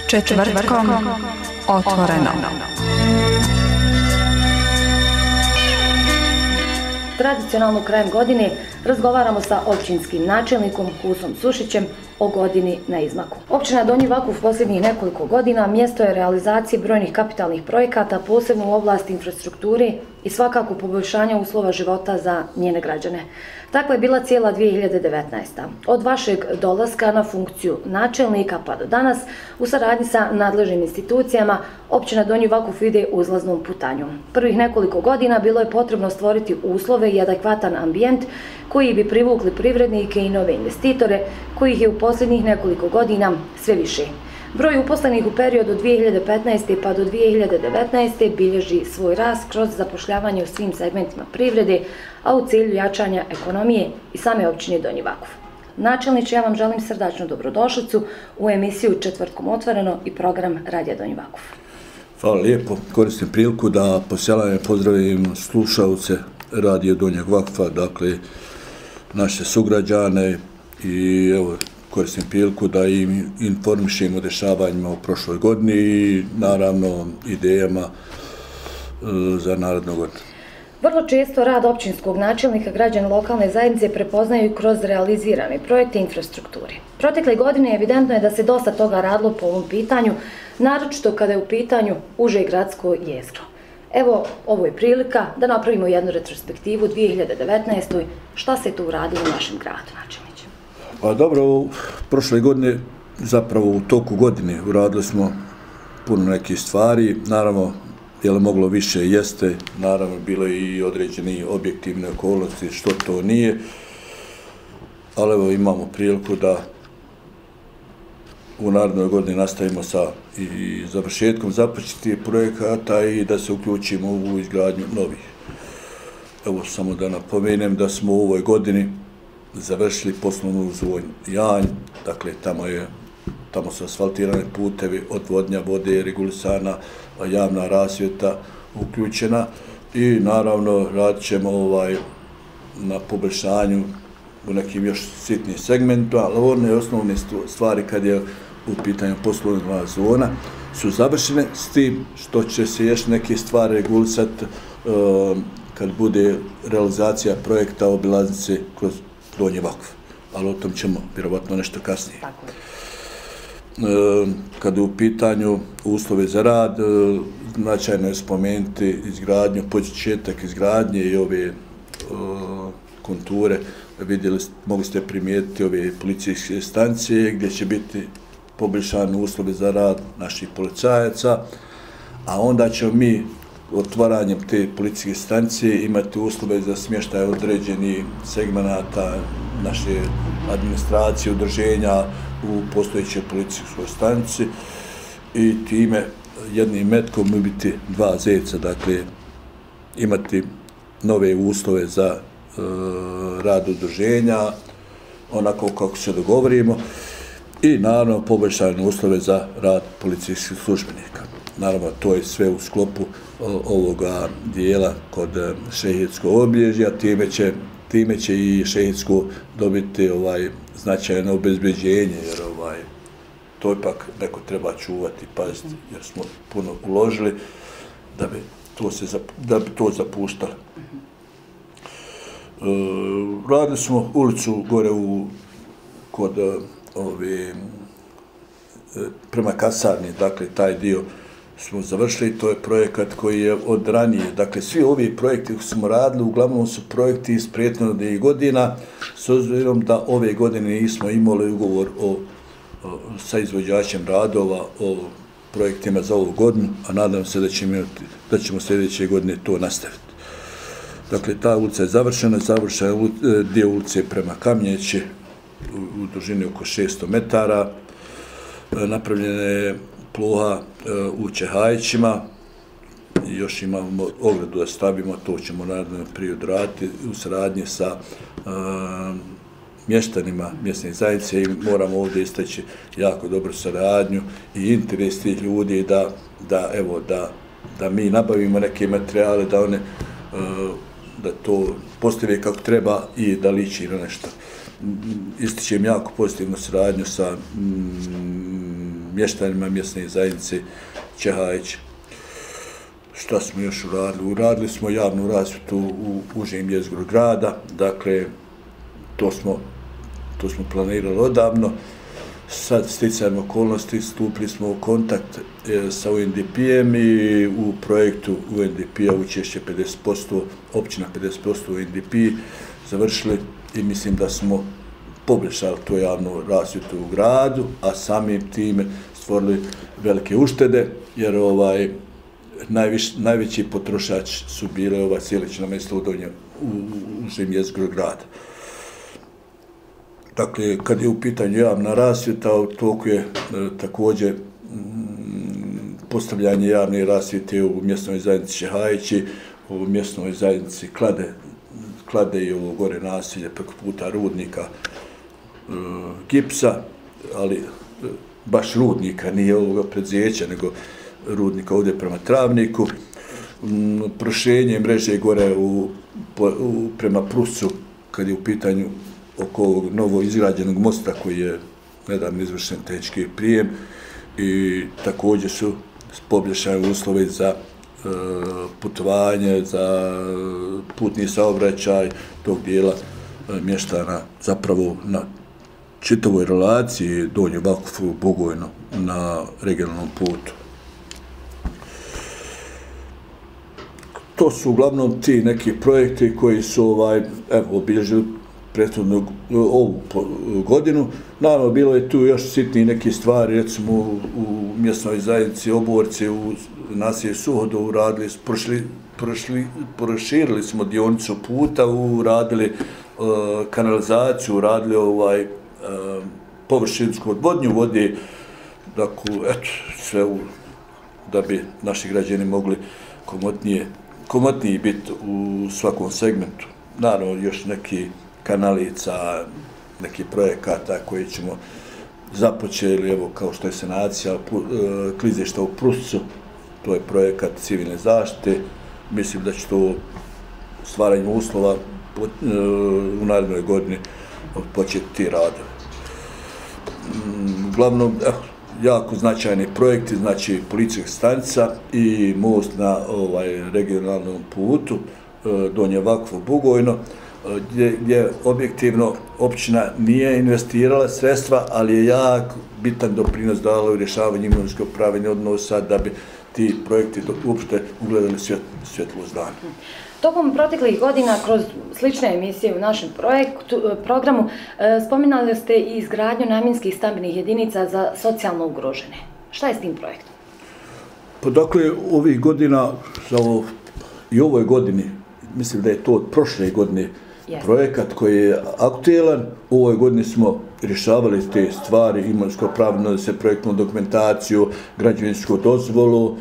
Četvrtkom otvoreno. Tradicionalno krajem godine razgovaramo sa općinskim načelnikom Kusom Sušićem o godini na izmaku. Općina Donji Vakuf posljednjih nekoliko godina mjesto je realizacije brojnih kapitalnih projekata, posebno u oblasti infrastrukture i svakako poboljšanja uslova života za njene građane. Takva je bila cijela 2019. Od vašeg dolaska na funkciju načelnika pa do danas, u saradnji sa nadležnim institucijama, općina Donji Vakuf ide uzlaznom putanjom. Prvih nekoliko godina bilo je potrebno stvoriti uslove i adekvatan ambijent koji bi privukli privrednike i nove investitore, kojih je u posljednjih nekoliko godina sve više. Broj uposlenih u periodu 2015. pa do 2019. bilježi svoj rast kroz zapošljavanje u svim segmentima privrede, a u cilju jačanja ekonomije i same općine Donji Vakuf. Načelniče, ja vam želim srdačnu dobrodošlicu u emisiju Četvrtkom otvoreno i program Radija Donji Vakuf. Hvala lijepo. Koristim priliku da poseljajem pozdravim slušalce Radija Donjeg Vakufa, dakle naše sugrađane i evo koristim priliku da im informišem o dešavanjima u prošloj godini i naravno idejama za narednu godinu. Vrlo često rad općinskog načelnika građani lokalne zajednice prepoznaju kroz realizirane projekte infrastrukture. Protekle godine evidentno je da se dosta toga radilo po ovom pitanju, naročito kada je u pitanju uže gradsko jezgro. Evo, ovo je prilika da napravimo jednu retrospektivu 2019. Šta se tu uradilo u našem gradu, načelniče? Pa dobro, u prošle godine, zapravo u toku godine uradili smo puno nekih stvari, naravno je li moglo više jeste, naravno bilo je i određeni objektivne okolnosti što to nije, ali evo imamo priliku da u narednoj godini nastavimo sa i završetkom započetih projekata i da se uključimo u izgradnju novih. Evo samo da napomenem da smo u ovoj godini završili poslovnu zonu Janj, dakle tamo su asfaltirane putevi, odvodnja vode, regulisana javna rasvjeta uključena i naravno radit ćemo na poboljšanju u nekim još sitnim segmentima, ali one osnovne stvari kad je u pitanju poslovna zona su završene, s tim što će se još neke stvari regulisati kad bude realizacija projekta obilaznice kroz Donji Vakuf, ali o tom ćemo vjerovatno nešto kasnije. Kad je u pitanju uslove za rad, značajno je spomenuti izgradnju, početak izgradnje i ove konture. Mogli ste primijetiti ove policijske stanice gdje će biti poboljšani uslovi za rad naših policajaca, a onda ćemo mi otvaranjem te policijske stanice imati uslove za smještaj određenih segmenata naše administracije, udruženja u postojećoj policijskoj stanici i time jednim metkom biti dva zeca, dakle imati nove uslove za rad udruženja, onako kako se dogovorimo i naravno poboljšane uslove za rad policijskih službenika. Naravno, to je sve u sklopu ovoga dijela kod šehidskog obilježja, time će i šehidsko dobiti značajno obezbeđenje, jer to ipak neko treba čuvati, paziti, jer smo puno uložili da bi to zapuštali. Radili smo ulicu gore kod prema kasarni, dakle taj dio smo završili, to je projekat koji je od ranije, dakle svi ovi projekti koji smo radili uglavnom su projekti iz prethodnih godina, s obzirom da ove godine nismo imali ugovor sa izvođačem radova o projektima za ovu godinu, a nadam se da ćemo sljedeće godine to nastaviti. Dakle, ta ulica je završena dio ulice prema Kamnjeći u dužini oko 600 metara, napravljena je ploha u Čehajićima, još imamo ogradu da stavimo, to ćemo naravno prije odraditi u saradnji sa mještanima mjesne zajednice i moramo ovdje istaći jako dobru saradnju i interes tih ljudi da mi nabavimo neke materijale, da to postave kako treba i da liči na nešto. Ističem jako pozitivnu saradnju sa mještanima mjesne zajednice Čehajć. Šta smo još uradili? Uradili smo javnu rasvjetu u užem jezgru grada, dakle, to smo planirali odavno. Sad, sticajem okolnosti, stupili smo u kontakt sa UNDP-em i u projektu UNDP-a učešće 50%, općina 50% UNDP završili i mislim da smo poboljšali tu javnu rasvjetu u gradu, a samim time stvorili velike uštede, jer najveći potrošač su bile sjelična mjesta u užem jezgru grada. Dakle, kad je u pitanju javna rasvjeta, u toku je također postavljanje javne rasvjete u mjesnoj zajednici Čehajći, u mjesnoj zajednici Klade i ovo gore naselje preko puta rudnika gipsa, ali baš rudnika, nije ovoga predzijeća, nego rudnika ovdje prema Travniku. Proširenje mreže gore prema Pruscu, kad je u pitanju oko ovog novo izgrađenog mosta koji je nedavno izvršen tehnički prijem i također su poboljšani uslovi za putovanje, za putni saobraćaj tog dijela mještana, zapravo na čitavoj relaciji Donji Vakuf – Bugojno na regionalnom putu. To su uglavnom ti neki projekti koji su obilježili prethodnu ovu godinu. Naravno, bilo je tu još sitni neke stvari, recimo u mjesnoj zajednici Oborci, u naselju Suhodo uradili, proširili smo dionicu puta, uradili kanalizaciju, uradili površinsku odvodnju vode, dakle, eto, sve da bi naši građani mogli komotniji biti u svakom segmentu. Naravno, još neki kanalica, neki projekata koji ćemo započeli, evo, kao što je sanacija klizišta u Pruscu, to je projekat civilne zaštite. Mislim da će to stvaranjem uslova u narednoj godini početi ti radovi. Uglavnom, jako značajni projekti, znači policijska stanica i most na regionalnom putu Donje Vakuf – Bugojno, gdje objektivno općina nije investirala sredstva, ali je jak bitan doprinos dala u rješavanju imovinsko-pravnih odnosa da bi ti projekti uopšte ugledali svjetlost dana. Tokom proteklih godina, kroz slične emisije u našem programu, spominali ste i izgradnju namjenskih stambenih jedinica za socijalno ugrožene. Šta je s tim projektom? Pa dakle, ovih godina, i ovoj godini, mislim da je to od prošle godine projekat koji je aktuelan. U ovoj godini smo rješavali te stvari, imovinsko-pravno, projektnu dokumentaciju, građevinsku dozvolu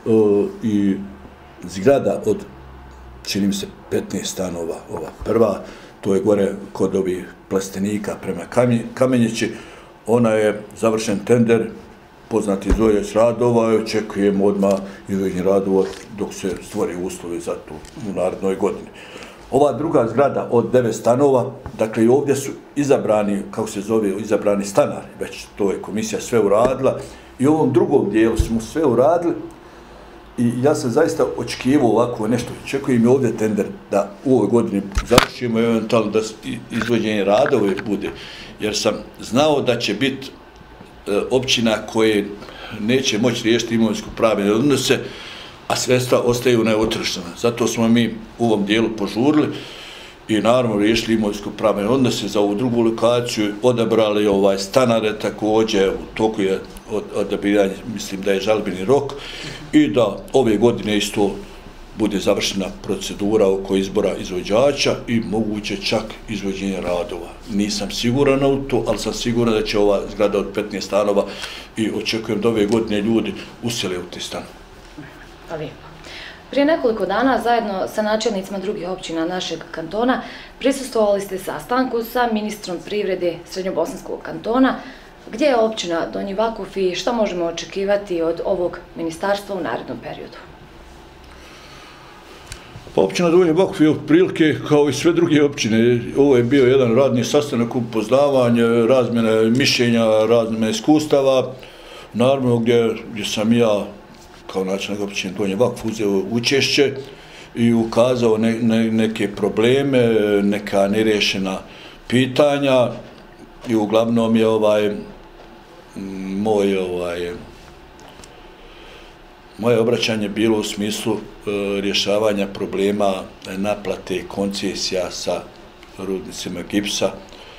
i zgrada od, čini mi se, 15 stanova. Ova prva, to je gore kod ovih plastenika prema Kamenjići. Ona je završen tender, poznati izvođač radova, i očekujemo odmah izvođenje radova dok se stvori uslovi za to u narednoj godini. Ova druga zgrada od 9 stanova, dakle i ovdje su izabrani, kako se zove, izabrani stanari, već to je komisija sve uradila, i u ovom drugom dijelu smo sve uradili i ja sam zaista očekivao ovako nešto. Očekujem i ovdje tender da u ovoj godini završimo, eventualno da izvođenje radova bude, jer sam znao da će biti općina koje neće moći riješiti imovinsko-pravne odnose, a sredstva ostaju neutrošena. Zato smo mi u ovom dijelu požurili i naravno riješili imovinsko-pravne odnose za ovu drugu lokaciju, odabrali stanare također, u toku je odabiranje, mislim da je žalbeni rok, i da ove godine isto bude završena procedura oko izbora izvođača i moguće čak izvođenje radova. Nisam siguran u to, ali sam siguran da će ova zgrada od 15 stanova i očekujem da ove godine ljudi usele u te stanove. Prije nekoliko dana, zajedno sa načelnicima drugih općina našeg kantona, prisustvovali ste sastanku sa ministrom privrede Srednjobosanskog kantona. Gdje je općina Donji Vakuf i što možemo očekivati od ovog ministarstva u narednom periodu? Pa općina Donji Vakuf je otprilike kao i sve druge općine. Ovo je bio jedan radni sastanak, upoznavanje, razmjene mišljenja, razmjene iskustava. naravno gdje sam ja kao načelnik općine Donji Vakuf uzeo učešće i ukazao neke probleme, neka neriješena pitanja i uglavnom je moje obraćanje bilo u smislu rješavanja problema naplate koncesija sa rudnicima gipsa,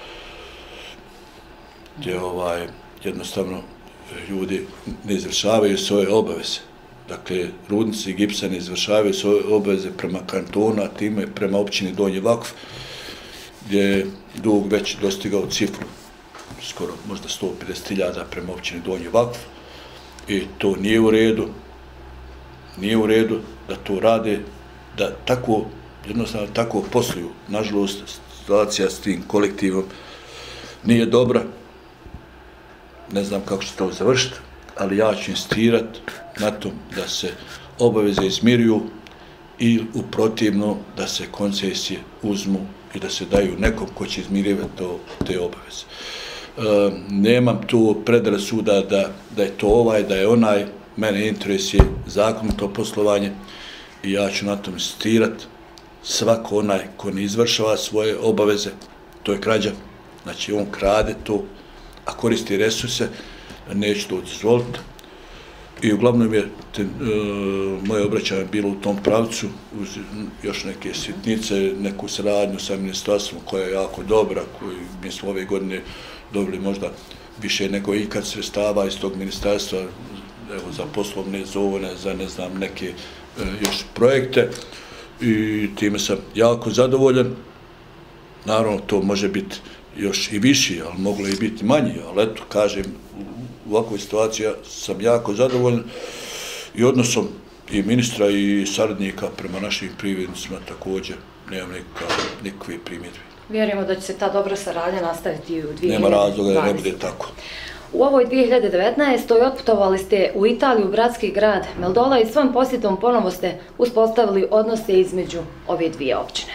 gdje jednostavno ljudi ne izvršavaju svoje obaveze. Dakle, rudnici gipsa ne izvršavaju svoje obaveze prema kantonu, a time prema općini Donji Vakuf, gdje je dug već dostigao cifru skoro možda 150.000 prema općini Donji Vakuf i to nije u redu. Nije u redu da to rade, da tako, jednostavno tako posluju. Nažalost, situacija s tim kolektivom nije dobra. Ne znam kako će to završiti, ali ja ću insistirati na tom da se obaveze izmiruju i u protivno da se koncesije uzmu i da se daju nekom ko će izmirivati te obaveze. Nemam tu predrasuda da je to da je onaj, mene interes je zakonito poslovanje i ja ću na tom insistirati. Svako onaj ko ne izvršava svoje obaveze, to je krađa, znači on krade to, a koristi resurse, neće to dozvoliti. I uglavnom je moje obraćanje bilo u tom pravcu, uz još neke sitnice, neku saradnju sa ministarstvom koja je jako dobra, koju mi smo ove godine dobili možda više nego ikad sredstava iz tog ministarstva, evo, za poslovne zone, za ne znam neke još projekte i time sam jako zadovoljan. Naravno, to može biti još i viši, ali moglo i biti manji, ali eto, kažem, u ovakvoj situaciji sam jako zadovoljan i odnosom i ministra i saradnika prema našim privrednicima također nemam nikakve primjedbe. Vjerujemo da će se ta dobra saradnja nastaviti i u 2020. Nema razloga da ne bude tako. U ovoj 2019. otputovali ste u Italiju, bratski grad Meldola i svojom posjetom ponovo ste uspostavili odnose između ove dvije općine.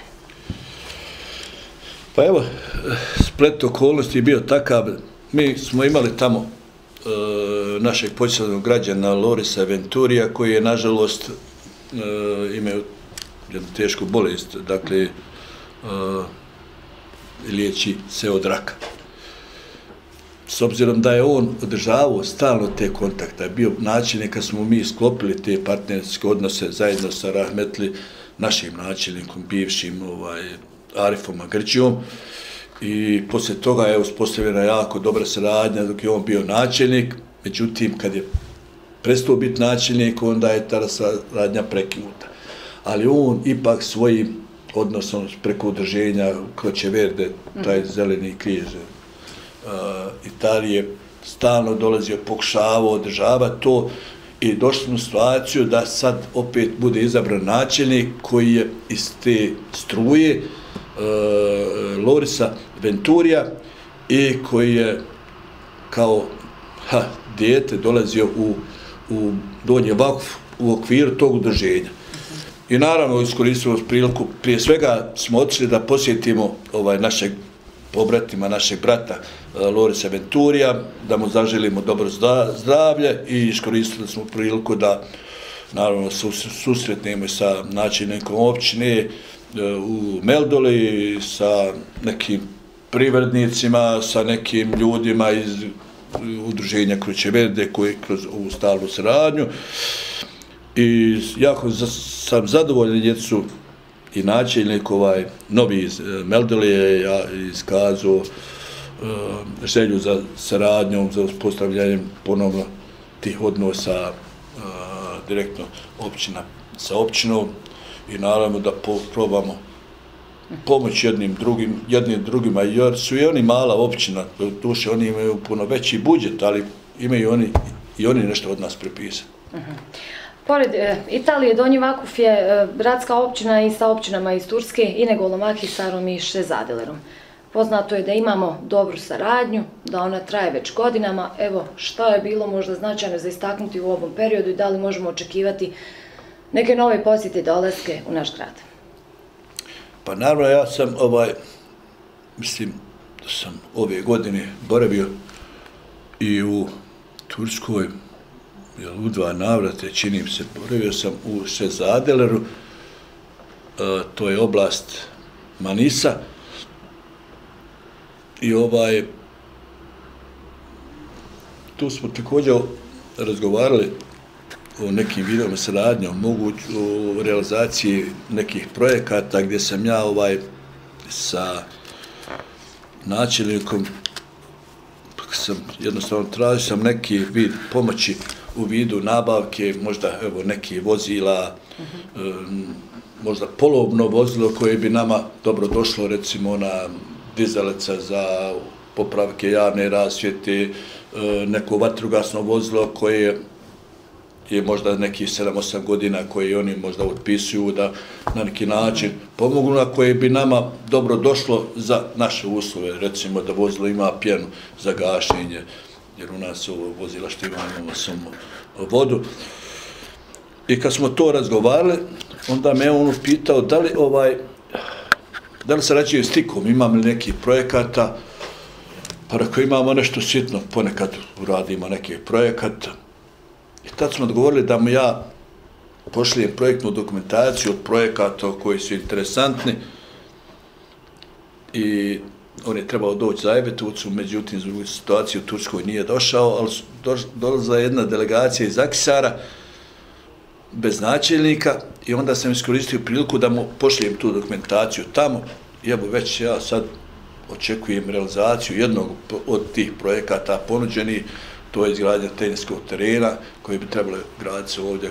Pa evo, splet okolnosti je bio takav, mi smo imali tamo našeg počasnog građana Lorisa Venturija, koji je, nažalost, imao jednu tešku bolest, dakle, liječi se od raka. S obzirom da je on održavao stalno te kontakte, bio načelnik kad smo mi sklopili te partnerske odnose zajedno sa rahmetli našim načelnikom, bivšim Arifom Agrđijom, i poslije toga je uspostavljena jako dobra saradnja dok je on bio načelnik, međutim kad je prestao biti načelnik, onda je ta saradnja prekinuta. Ali on ipak svojim odnosom preko udruženja Croce Verde, taj zeleni križ Italije, stalno dolazio, pokušavao održavati to i došli smo u situaciju da sad opet bude izabran načelnik koji je iz te struje Lorisa Venturija i koji je kao dijete dolazio u Donji Vakuf u okviru tog udruženja. I naravno iskoristimo priliku, prije svega smo otišli da posjetimo našeg pobratima, našeg brata Lorisa Venturija, da mu zaželimo dobro zdravlje i iskoristili smo priliku da naravno susretnemo sa načelnikom općine u Meldoli, sa nekim privrednicima, sa nekim ljudima iz udruženja Croce Verde koji kroz ovu stalnu saradnju. I jako sam zadovoljan jer su i načelnik novi iz Meldole je iskazao želju za saradnjom, za uspostavljanjem ponovno tih odnosa direktno općina sa općinom i naravno da probamo pomoći jednim drugima, jer su i oni mala općina, duše oni imaju puno veći budžet, ali imaju i oni nešto od nas prepisati. Pored Italije, Donji Vakuf je bratska općina i sa općinama iz Turske, Inegolom, Ahisarom i Šezadelerom. Poznato je da imamo dobru saradnju, da ona traje već godinama. Evo, šta je bilo možda značajno za istaknuti u ovom periodu i da li možemo očekivati neke nove posjete dolaske u naš grad? Pa naravno, ja sam mislim da sam ove godine boravio i u Turskoj, u 2 navrate, činim se, boravio sam u Šezadeleru, to je oblast Manisa, i tu smo također razgovarali o nekim vidovima saradnje, o realizaciji nekih projekata gdje sam ja sa načelnikom jednostavno tražio sam neki vid pomoći u vidu nabavke, možda neki vozila, možda polovno vozilo koje bi nama dobro došlo, recimo na dizalica za popravke javne rasvjete, neko vatrogasno vozilo koje je možda nekih 7-8 godina koje oni možda otpisuju da na neki način pomogu, na koje bi nama dobro došlo za naše uslove, recimo da vozilo ima pjenu za gašenje, jer u nas ovo vozila što imamo samo vodu. I kad smo to razgovarali, onda me on pitao da li sarađuju s TIK-om, imam li nekih projekata, pa ako imamo nešto sitno, ponekad uradimo neke projekata. I tad smo odgovorili da mu ja pošlijem projektnu dokumentaciju od projekata koji su interesantni i on je trebao doći za Ajbetovcu, međutim, zbog situacije u Turskoj nije došao, ali dolazila jedna delegacija iz Akisara bez načelnika i onda sam iskoristio priliku da mu pošlijem tu dokumentaciju tamo i evo već ja sad očekujem realizaciju jednog od tih projekata ponuđenih, to je izgradnja teniskog terena koji bi trebalo graditi se ovdje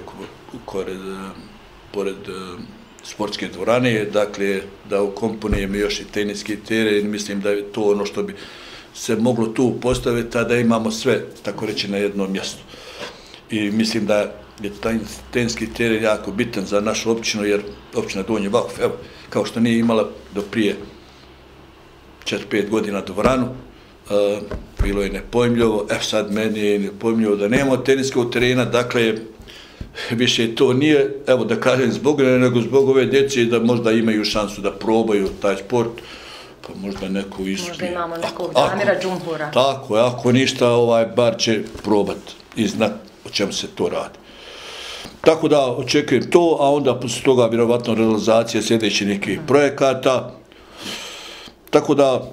pored sportske dvorane, dakle da ukomponujemo još i teniski teren, mislim da je to ono što bi se moglo tu postaviti, a da imamo sve, tako reći, na jednom mjestu. I mislim da je taj teniski teren jako bitan za našu općinu, jer općina Donji Vakuf, evo, kao što nije imala do prije 4-5 godina dvoranu, bilo je nepojmljivo, sad meni je nepojmljivo da nemamo teniskog terena, dakle, više to nije, evo da kažem, zbog ne, nego zbog ove djece da možda imaju šansu da probaju taj sport, pa možda neko uspije. Možda imamo nekog Damira Džumhura. Tako, ako ništa, bar će probati i znati o čemu se to radi. Tako da očekujem to, a onda posle toga vjerovatno realizacija sljedećih nekih projekata. Tako da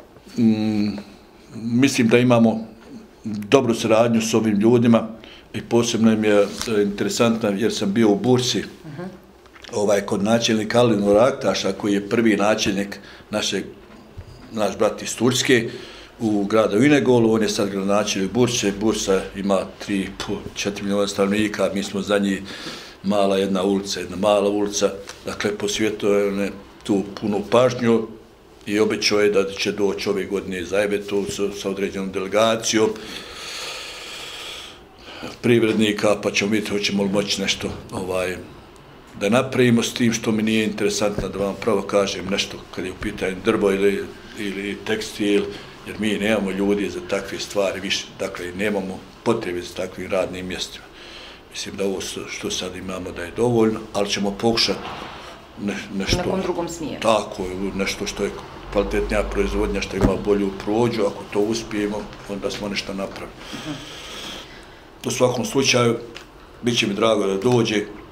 mislim da imamo dobru saradnju s ovim ljudima i posebno im je interesantna jer sam bio u Bursi kod načelnika Alina Raktaša koji je prvi načelnik naš brat iz Turske u gradu Inegolu, on je sad gradonačelnik Burse, Bursa ima 3,5-4 milijuna stanovnika, mi smo za njih jedna mala ulica, dakle posvjetuje tu punu pažnju i obećao je da će doći ove godine iz Ajbetovca sa određenom delegacijom privrednika, pa ćemo vidjeti hoćemo li moći nešto da napravimo s tim, što mi nije interesantno da vam pravo kažem nešto kad je u pitanju drvo ili tekstil, jer mi nemamo ljudi za takve stvari više, dakle nemamo potrebe za takvim radnim mjestima. Mislim da ovo što sad imamo da je dovoljno, ali ćemo pokušati nešto... U nekom drugom smjeru. Tako, nešto što je kvalitetnija proizvodnja, što ima bolju prođu, ako to uspijemo, onda smo nešto napravili. U svakom slučaju, bit će mi drago da dođe,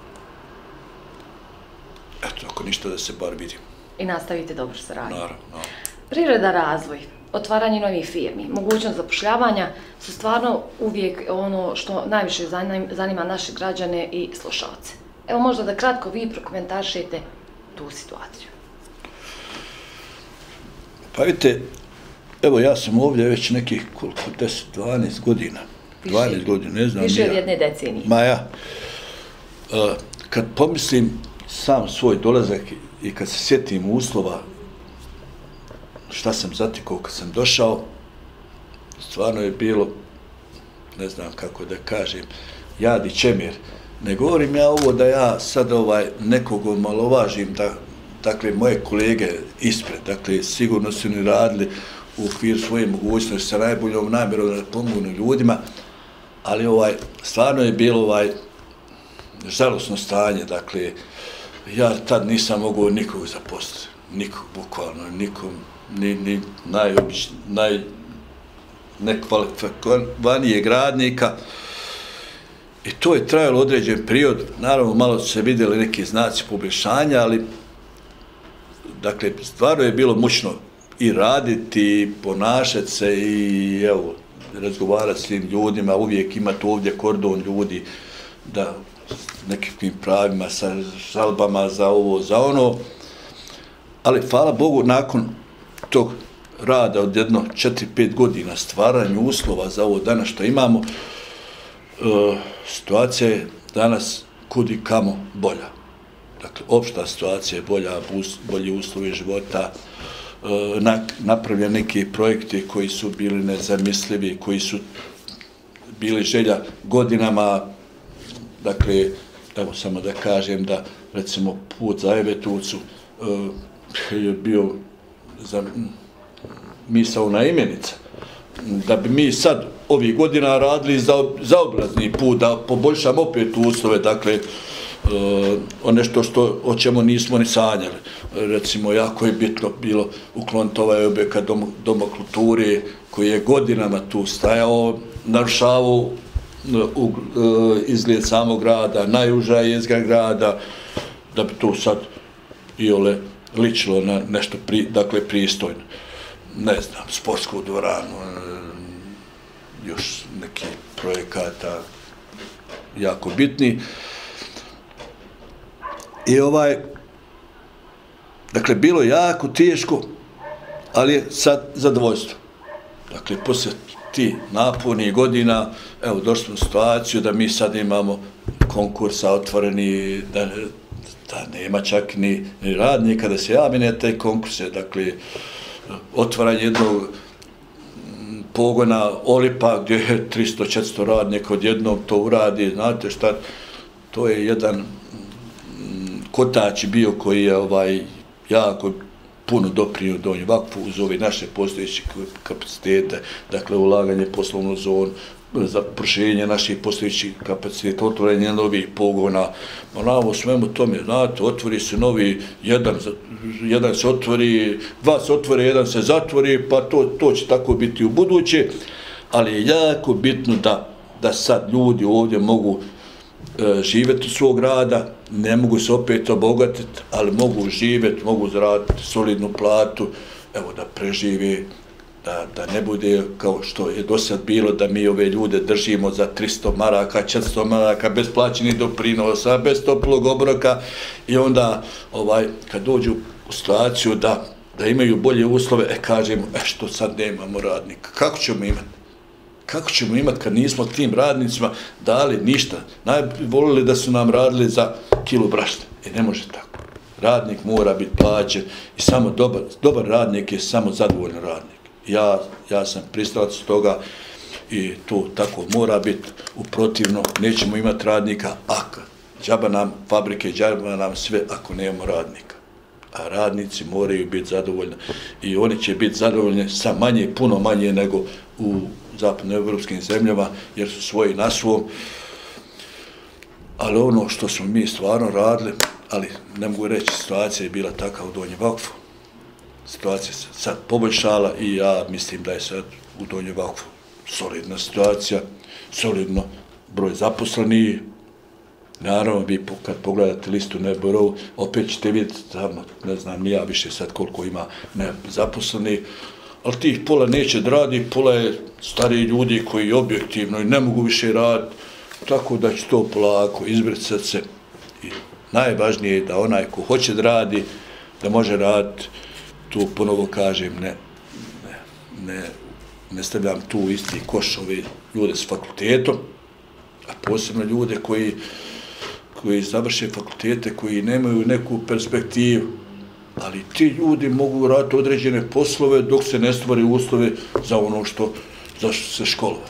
eto, ako ništa da se bar vidim. I nastavite dobro saradnju. Naravno. Privreda, razvoj, otvaranje novih firmi, mogućnost zapošljavanja su stvarno uvijek ono što najviše zanima naše građane i slušalce. Evo možda da kratko vi prokomentarišete tu situaciju. Pa vidite, evo ja sam ovdje već nekih 10-12 godina. 12 godina, ne znam. Više od jedne decenije. Ma ja, kad pomislim sam svoj dolazak i kad se sjetim uslova šta sam zatekao kad sam došao, stvarno je bilo, ne znam kako da kažem, jad i čemir. Ne govorim ja ovo da ja sad nekog omalovažim, dakle moje kolege ispred, dakle sigurno su ni radili u okviru svoje mogućnosti sa najboljom namjerom da pomognu ljudima, ali stvarno je bilo žalosno stanje, dakle ja tad nisam mogao nikog zaposliti, nikog bukvalno, nikom, ni nekvalifikovanijeg radnika. I to je trajalo određen period. Naravno, malo su se vidjeli neki znaci poboljšanja, ali dakle, stvarno je bilo mučno i raditi, i ponašati se i evo, razgovarati s tim ljudima, uvijek imati ovdje kordon ljudi da nekakvim pravima, sa žalbama za ovo, za ono. Ali, hvala Bogu, nakon tog rada od jedno 4-5 godina stvaranju uslova za ovo danas što imamo, situacija je danas kudi kamo bolja. Dakle, opšta situacija je bolja, bolji uslovi života, napravljeni neki projekti koji su bili nezamislivi, koji su bili želja godinama. Dakle, evo samo da kažem da recimo put za Ajvetovcu je bio za misaona imenica. Da bi mi sad ovih godina radili zaobrazni put, da poboljšamo opet uslove, dakle, nešto o čemu nismo ni sanjali. Recimo, jako je bitno bilo ukloniti ovaj objekat Doma kulture, koji je godinama tu stajao, narušavao izgled samog grada, najuža jezgra grada, da bi tu sad iole ličilo na nešto pristojno. Ne znam, sportsku dvoranu, još neki projekata jako bitni. I dakle, bilo je jako teško, ali je sad zadovoljstvo. Dakle, poslije ti napornih godina, evo, došli smo u situaciju da mi sad imamo konkursa otvoreni, da nema čak ni radnika da se javi na te konkurse. Dakle, otvaranje jednog pogona Olipa gdje je 300-400 radnika odjednom to uradi. Znate šta, to je jedan kotač bio koji je jako puno doprinio Donjem Vakfu uz ove naše postojeće kapacitete, dakle ulaganje poslovnu zonu, za proširenje naših postojećih kapaciteta, otvorenje novih pogona. Na ovo svemu tome, znate, otvori se novi, jedan se otvori, dva se otvore, jedan se zatvori, pa to će tako biti u buduće, ali je jako bitno da sad ljudi ovdje mogu živjeti od svog rada, ne mogu se opet obogatiti, ali mogu živjeti, mogu zaraditi solidnu platu, evo, da prežive, da ne bude kao što je do sad bilo, da mi ove ljude držimo za 300 maraka, 400 maraka, bez plaćenih doprinosa, bez toplog obroka, i onda kad dođu u situaciju da imaju bolje uslove, kažemo, što sad nemamo radnika, kako ćemo imati? Kako ćemo imati kad nismo tim radnicima dali ništa? Najbolili da su nam radili za kilu brašna. Ne može tako. Radnik mora biti plaćen i samo dobar radnik je samo zadovoljan radnik. Ja sam pristalac toga i to tako mora biti. Uprotivno, nećemo imati radnika, džaba nam fabrike, džaba nam sve ako nemamo radnika. A radnici moraju biti zadovoljni i oni će biti zadovoljni sa manje, puno manje nego u zapadnoevropskim zemljama, jer su svoji na svom. Ali ono što smo mi stvarno radili, ali ne mogu reći, situacija je bila takva u Donjem Vakfu. Situacija se sad poboljšala i ja mislim da je sad u Donjem Vakfu solidna situacija, solidno broj zaposlenih. Naravno, vi kad pogledate listu Neborovu, opet ćete vidjeti tamo, ne znam ni ja više sad koliko ima zaposlenih, ali tih pola neće da radi, pola je stariji ljudi koji objektivno i ne mogu više raditi, tako da će to polako izbrisati se. I najvažnije je da onaj ko hoće da radi, da može raditi, tu ponovo kažem, ne stavljam tu isti koš ove ljude s fakultetom, a posebno ljude koji završe fakultete, koji nemaju neku perspektivu, ali ti ljudi mogu raditi određene poslove dok se ne stvori uslove za ono za što se školovali.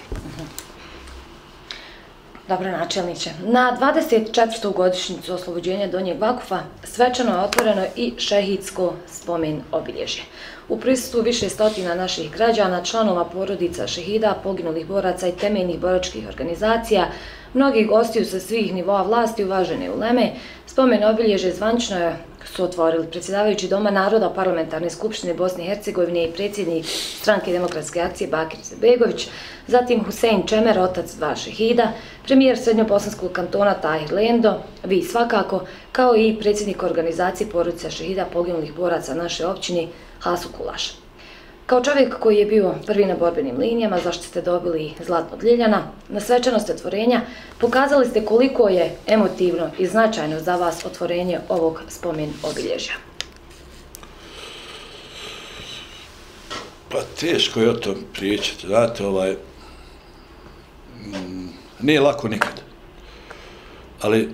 Dobro, načelniče. Na 24. godišnjicu oslobođenja Donjeg Vakfa svečano je otvoreno i šehidsko spomen obilježje. U prisustvu više stotina naših građana, članova porodica šehida, poginulih boraca i temeljnih boračkih organizacija, mnogi gostiju sa svih nivoa vlasti, uvaženi uleme. Spomen obilježje zvanično su otvorili predsjedavajući Doma naroda Parlamentarne skupštine Bosne i Hercegovine i predsjednik Stranke demokratske akcije Bakir Izetbegović, zatim Husein Čemer, otac dva šehida, premijer Srednjobosanskog kantona Tahir Lendo, vi svakako, kao i predsjednik organizacije porodica šehida poginulih boraca naše općine Hasu Kulaš. Kao čovjek koji je bio prvi na borbenim linijama, zašto ste dobili zlatno od Ljiljana, na svečanosti otvorenja pokazali ste koliko je emotivno i značajno za vas otvorenje ovog spomen obilježja. Pa teško je o tom pričati, znate, nije lako nikad, ali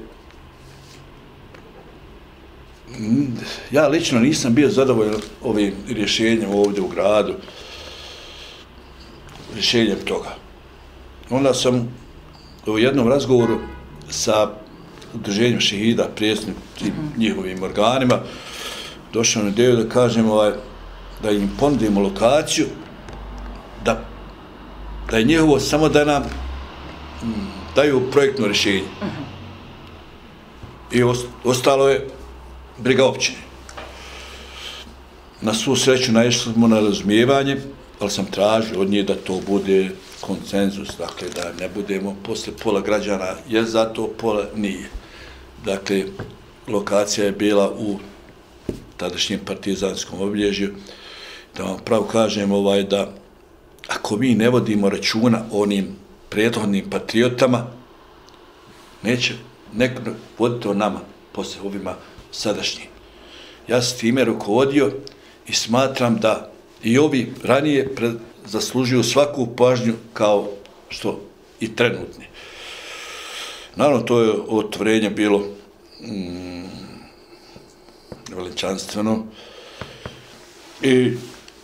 ja lično nisam bio zadovoljan ovim rješenjem ovdje u gradu, rješenjem toga. Onda sam u jednom razgovoru sa udruženjem šehida, predsjednikom njihovim organima, došao na ideju da kažem da im ponudimo lokaciju, da je njihovo samo da nam daju projektno rješenje. I ostalo je briga općine. Na svu sreću naišli smo na razumijevanje, ali sam tražio od nje da to bude konsenzus, dakle da ne budemo posle pola građana je za to, pola nije. Dakle, lokacija je bila u tadašnjem partizanskom obilježju. Da vam pravo kažem da ako mi ne vodimo računa o onim prethodnim patriotama, neće neko voditi o nama posle ovima sadašnjim. Ja sam time rukovodio i smatram da i ovi ranije zaslužuju svaku pažnju kao što i trenutni. Naravno, to je otvorenje bilo veličanstveno i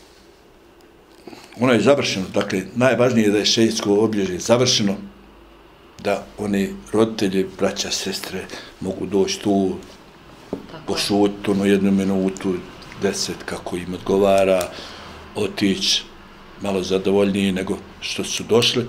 ono je završeno. Dakle, najvažnije je da je šehidsko obilježje završeno, da oni roditelji, braća, sestre mogu doći tu, pošutiti jednu minutu, 10 kako im odgovara, otići malo zadovoljniji nego što su došli.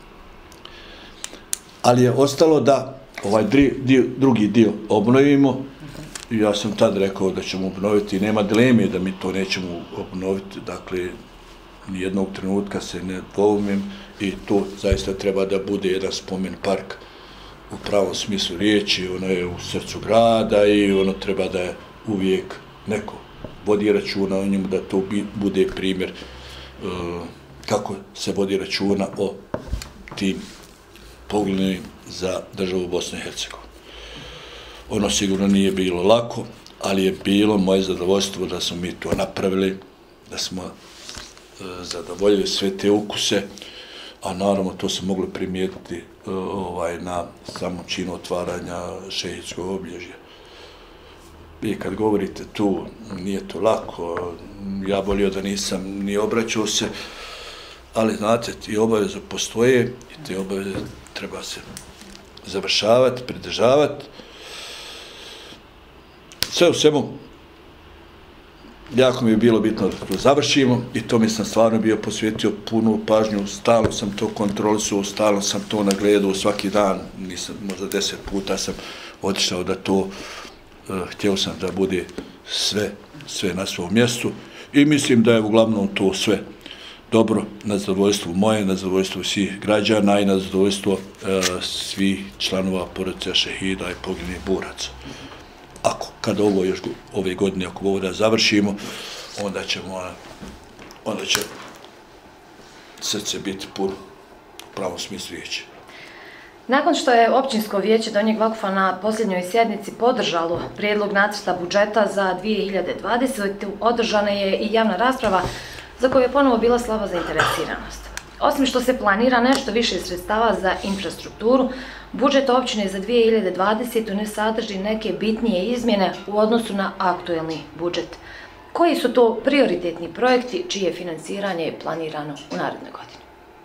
Ali je ostalo da ovaj drugi dio obnovimo. Ja sam tad rekao da ćemo obnoviti, nema dileme da mi to nećemo obnoviti, dakle, nijednog trenutka se ne dvoumim i to zaista treba da bude jedan spomen park u pravom smislu riječi, ono je u srcu grada i ono treba da je uvijek neko vodi računa o njemu, da to bude primjer kako se vodi računa o tim poginulim za državu Bosne i Hercegovine. Ono sigurno nije bilo lako, ali je bilo moje zadovoljstvo da smo mi to napravili, da smo zadovoljili sve te ukuse, a naravno to se moglo primijetiti na samom činu otvaranja šehidskog obilježja. Vi kad govorite tu, nije to lako, ja volio da nisam ni obraćao se, ali znate, ti obaveze postoje i te obaveze treba se završavati, pridržavati. Sve u svemu, jako mi je bilo bitno da to završimo i to mi sam stvarno bio posvetio punu pažnju, stalno sam to kontrolisao, stalno sam to nagledao svaki dan, nisam, možda 10 puta sam otišao da to, htio sam da bude sve na svom mjestu i mislim da je uglavnom to sve dobro na zadovoljstvo moje, na zadovoljstvo svih građana i na zadovoljstvo svih članova porodice šehida i poginulih boraca. Kada ovo još ove godine, ako ovo da završimo, onda će srce biti puno u pravom smislu riječi. Nakon što je općinsko vijeće Donjeg Vakufa na posljednjoj sjednici podržalo prijedlog nacrta budžeta za 2020. održana je i javna rasprava za koju je ponovo bila slaba zainteresiranost. Osim što se planira nešto više sredstava za infrastrukturu, budžet općine za 2020. ne sadrži neke bitnije izmjene u odnosu na aktuelni budžet. Koji su to prioritetni projekti čije finansiranje je planirano u narednoj godini?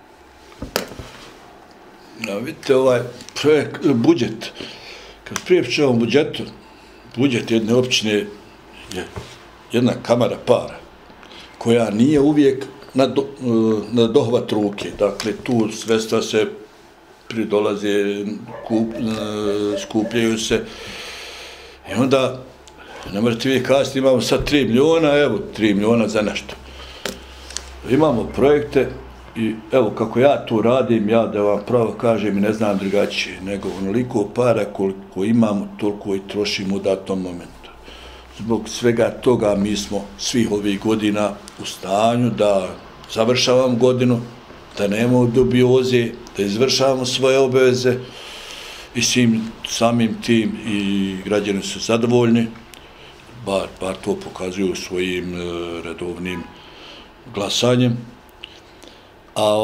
Vidite, budžet, kad pričamo o budžetu, budžet jedne općine je jedna kamara para, koja nije uvijek na dohvat ruke. Dakle, tu sredstva se investitori dolaze, skupljaju se i onda ne možete vi kazati imamo sad 3 miliona, evo 3 miliona za nešto. Imamo projekte i evo kako ja to radim, ja da vam pravo kažem ne znam drugačije, nego onoliko para koliko imamo, toliko i trošimo u datom momentu. Zbog svega toga mi smo svih ovih godina u stanju da završavamo godinu, da nemamo dubioze, da izvršavamo svoje obaveze i samim tim i građani su zadovoljni, bar to pokazuju svojim redovnim glasanjem. A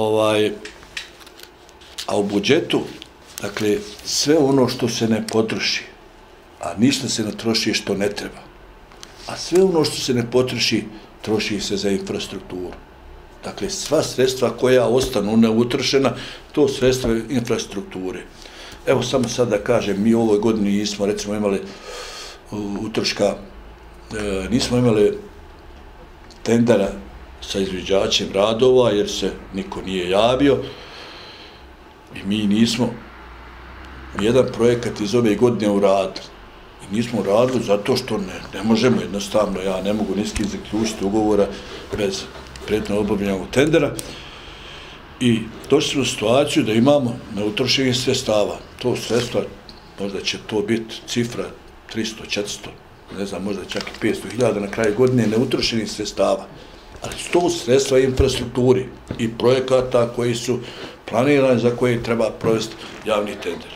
u budžetu, dakle, sve ono što se ne potroši, a ništa se ne troši što ne treba, a sve ono što se ne potroši, troši se za infrastrukturu. Dakle, sva sredstva koja ostanu neutrošena, to sredstva infrastrukture. Evo, samo sad da kažem, mi u ovoj godini nismo, recimo, imali utroška, nismo imali tendera sa izvođačem radova, jer se niko nije javio i mi nismo jedan projekat iz ove godine uradili. I nismo uradili zato što ne možemo jednostavno, ja ne mogu ni s kim zaključiti ugovora bez prethodno obavljenog tendera i došli smo u situaciju da imamo neutrošenih sredstava. To sredstva, možda će to biti cifra 300, 400, ne znam, možda čak i 500.000 na kraju godine neutrošenih sredstava. Ali su to sredstva infrastrukturi i projekata koji su planirani za koje treba provesti javni tender.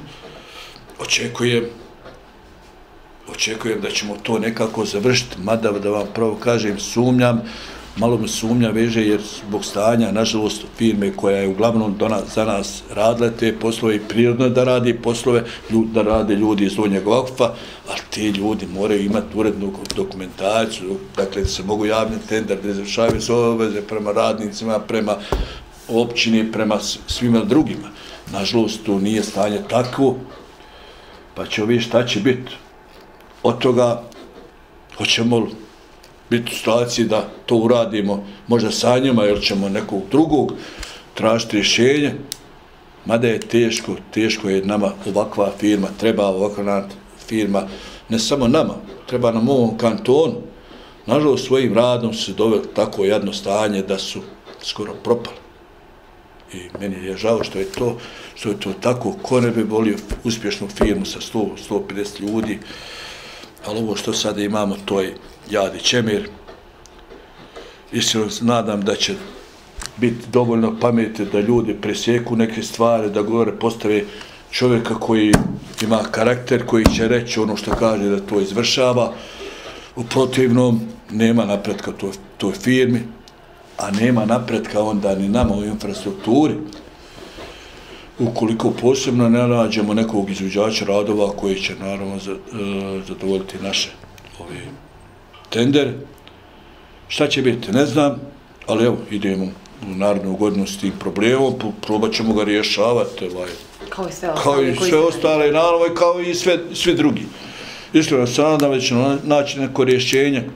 Očekujem da ćemo to nekako završiti, mada da vam pravo kažem sumnjam, malo me sumnja veže jer zbog stanja, nažalost, firme koja je uglavnom za nas radila te poslove i prirodno da radi poslove, da rade ljudi iz Donjeg Vakfa, ali ti ljudi moraju imati urednu dokumentaciju, dakle da se mogu javni tender, da izvršavaju svoje obaveze prema radnicima, prema općini, prema svima drugima. Nažalost, to nije stanje takvo, pa ćemo vidjeti šta će biti. Od toga hoćemo biti u situaciji da to uradimo možda sa njima ili ćemo nekog drugog tražiti rješenje, mada je teško je nama ovakva firma, treba ovakva firma, ne samo nama, treba nam ovom kantonu. Nažalost, svojim radom su doveli tako jedno stanje da su skoro propali. I meni je žao što je to tako, ko ne bi volio uspješnu firmu sa 100-150 ljudi, ali ovo što sada imamo, to je jad i čemir. Iskreno nadam da će biti dovoljno pameti da ljudi presjeku neke stvari, da gore postave čovjeka koji ima karakter, koji će reći ono što kaže da to izvršava. U protivnom, nema napretka toj firmi, a nema napretka onda ni nama u infrastrukturi. Ukoliko posebno ne nađemo nekog izvođača radova koji će naravno zadovoljiti naše tendere. Šta će biti, ne znam, ali evo, idemo u narednu godinu s tim problemom, probat ćemo ga rješavati. Kao i sve ostale, naravno, kao i svi drugi. Iskreno se nadam da ćemo naći neko rješenje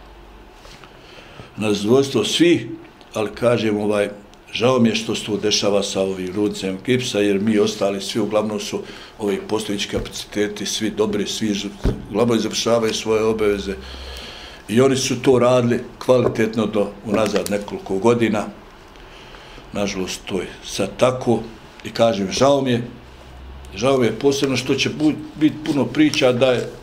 na zadovoljstvo svih, ali kažem, žao mi je što se to dešava sa ovim rudnicama gipsa, jer mi ostali svi uglavnom su ovi postojeći kapaciteti, svi dobri, svi uglavnom završavaju svoje obaveze i oni su to radili kvalitetno do unazad nekoliko godina. Nažalost, to je sad tako i kažem, žao mi je posebno što će biti puno priča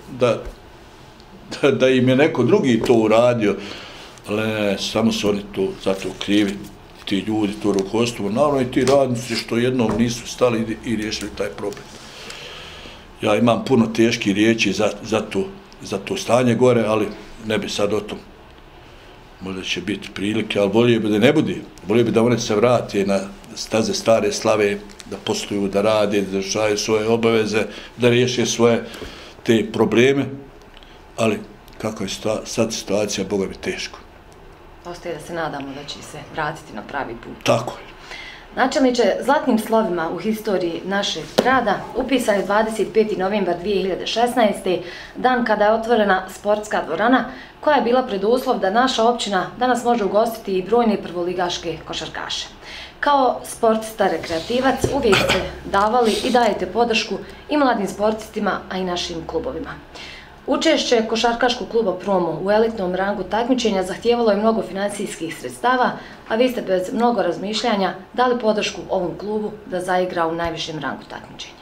da im je neko drugi to uradio, ali ne, samo su oni to zato krivi, ti ljudi, to rukovodstvo, naravno i ti radnici što jednom nisu stali i riješili taj problem. Ja imam puno teških riječi za to stanje gore, ali ne bi sad o tom. Možda će biti prilike, ali volio bi da ne bude. Volio bi da one se vrati na staze stare slave, da posluju, da rade, da rješaju svoje obaveze, da riješe svoje te probleme, ali kako je sad situacija, Boga mi teško. Ostaje da se nadamo da će se vratiti na pravi put. Tako je. Načelniče, zlatnim slovima u historiji našeg grada upisan je 25. novembar 2016. dan kada je otvorena sportska dvorana koja je bila preduslov da naša općina danas može ugostiti i brojne prvoligaške košarkaše. Kao sportista rekreativac uvijek ste davali i dajete podršku i mladim sportistima, a i našim klubovima. Učešće košarkaškog kluba Promo u elitnom rangu takmičenja zahtijevalo je mnogo financijskih sredstava, a vi ste bez mnogo razmišljanja dali podršku ovom klubu da zaigra u najvišem rangu takmičenja.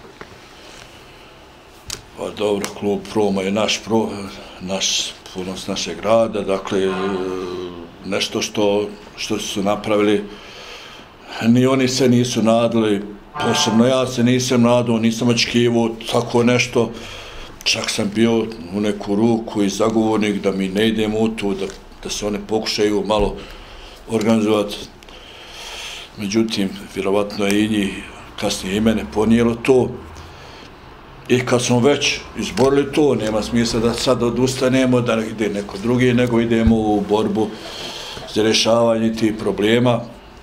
Pa dobro, klub Promo je naš ponos našeg grada, dakle nešto što su napravili, ni oni se nisu nadali, posebno ja se nisam nadao, nisam očekivao tako nešto. Čak sam bio u neku ruku i zagovornik da mi ne idemo u to, da se one pokušaju malo organizovati. Međutim, vjerovatno je i njih kasnije i mene ponijelo to. I kad smo već izborili to, nema smisla da sad odustanemo, da ide neko drugi, nego idemo u borbu za rješavanje tih problema.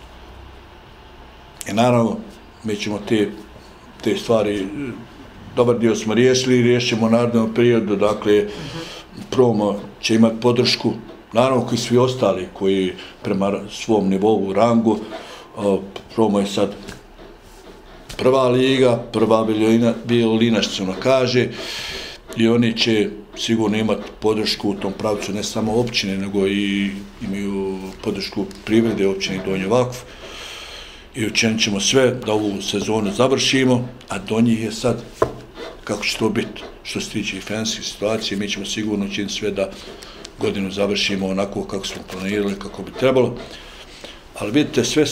I naravno, mi ćemo te stvari, dobar dio smo riješili i riješimo u narednom periodu, dakle, Promo će imati podršku, naravno koji svi ostali koji prema svom nivou, rangu, Promo je sad prva liga, prva violina što se ono kaže, i oni će sigurno imati podršku u tom pravcu ne samo općine, nego i imaju podršku privrede općine Donji Vakuf. I učinit ćemo sve da ovu sezonu završimo, a do njih je sad kako će to biti. Što se tiče i financijske situacije, mi ćemo sigurno učiniti sve da godinu završimo onako kako smo planirali, kako bi trebalo. Ali vidite, sve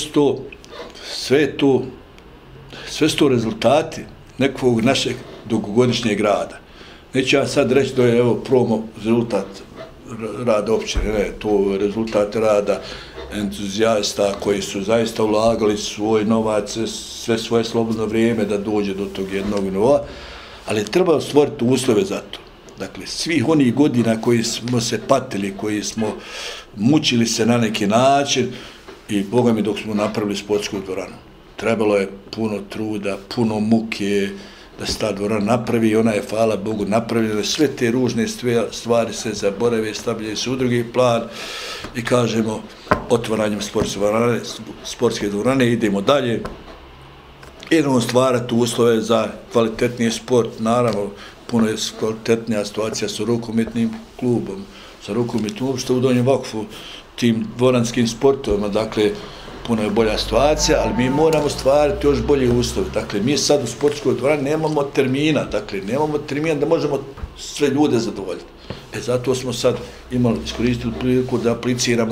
su to rezultati nekog našeg dugogodišnjeg rada. Neću ja sad reći da je evo Promo rezultat rada općine, ne, to je rezultat rada entuzijasta koji su zaista ulagali svoj novac, sve svoje slobodno vrijeme da dođe do tog jednog nivoa, ali treba stvoriti uslove za to. Dakle, svih onih godina koji smo se patili, koji smo mučili se na neki način i Boga mi dok smo napravili sportsku dvoranu. Trebalo je puno truda, puno muke da se ta dvorana napravi i ona je, hvala Bogu, napravljena. Sve te ružne stvari se zaborave, stavljaju se u drugi plan i kažemo otvaranjem sportske dvorane idemo dalje. Idemo stvarati uslove za kvalitetniji sport, naravno puno je kvalitetnija situacija sa rukometnim klubom, sa rukometnim uopšte u Donjem Vakufu, tim dvoranskim sportovima, dakle puno je bolja situacija, ali mi moramo stvarati još bolje uslove. Dakle, mi sad u sportskoj dvorani nemamo termina, da možemo sve ljude zadovoljiti. Zato smo sad iskoristili priliku da apliciramo